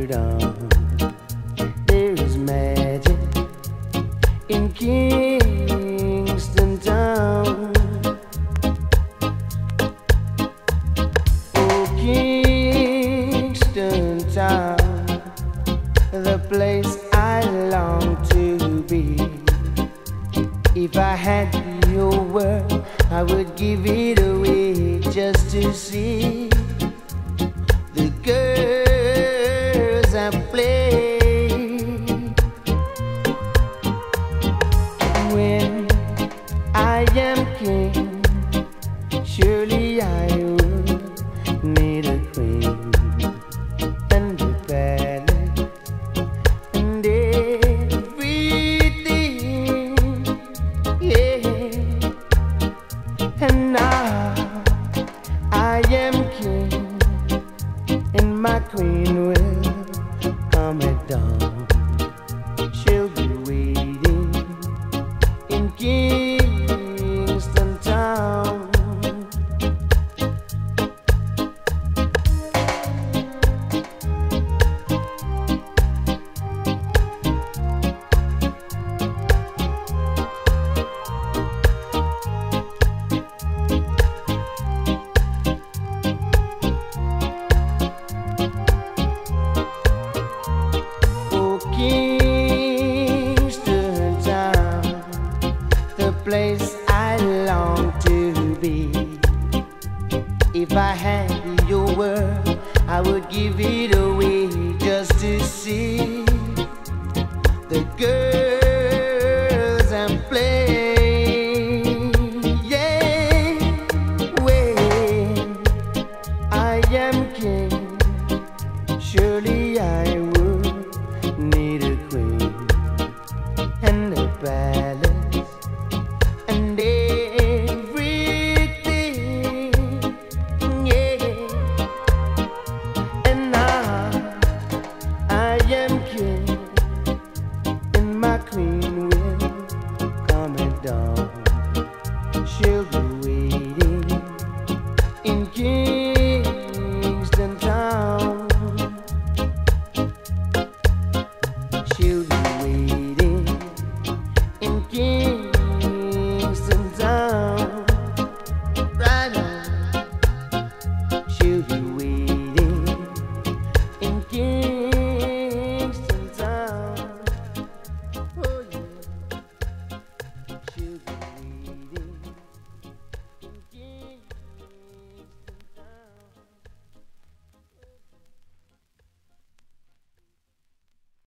heard of. There is magic in Kingston Town. Oh, Kingston Town, the place I long to be. If I had your word, I would give it away just to see the girls I play. When I am king, surely I would need a queen and a palace and everything, yeah. And now I am king, and my queen will come at dawn. She'll be waiting in Kingston Town. Kingston Town, the place I long to be. If I had your word, I would give it away just to see the girls I'm playing. Yeah, when I am king, surely I would need a queen and a palace and everything, yeah. And now I am